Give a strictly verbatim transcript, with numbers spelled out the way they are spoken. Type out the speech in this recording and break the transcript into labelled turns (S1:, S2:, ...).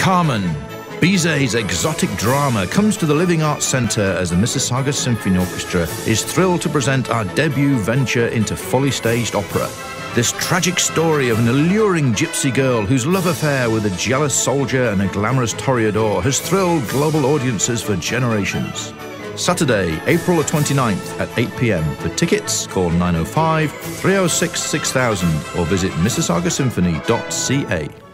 S1: Carmen, Bizet's exotic drama, comes to the Living Arts Centre as the Mississauga Symphony Orchestra is thrilled to present our debut venture into fully staged opera. This tragic story of an alluring gypsy girl whose love affair with a jealous soldier and a glamorous toreador has thrilled global audiences for generations. Saturday, April the twenty-ninth at eight p m. For tickets, call nine oh five, three oh six, six thousand or visit mississauga symphony dot c a.